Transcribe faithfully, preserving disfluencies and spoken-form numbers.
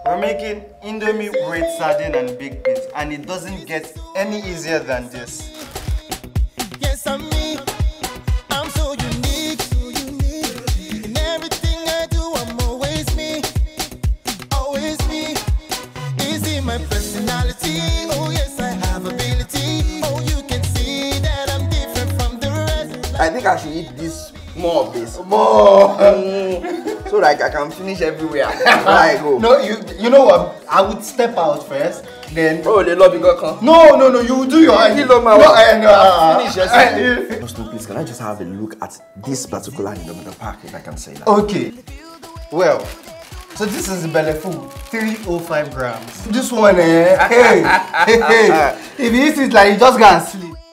We're making Indomie with sardine and baked beans, and it doesn't get any easier than this. Yes, I'm me. I'm so unique. So unique. In everything I do, I'm always me. Always me. Is in my personality. Oh, yes, I have ability. Oh, you can see that I'm different from the rest. I think I should eat this more of this. More! Mm, so like I can finish everywhere where I go. No, you you know what? I would step out first, then... Oh, the lobby got come. No, no, no, you do your... You know my no, work. I, no, uh, Finish yourself. Just no, please, can I just have a look at this particular Indomie pack, if I can say that? Okay. Well, so this is the belly food, three oh five grams. This one, eh? Hey, hey, hey. If you eat it like you just gonna sleep.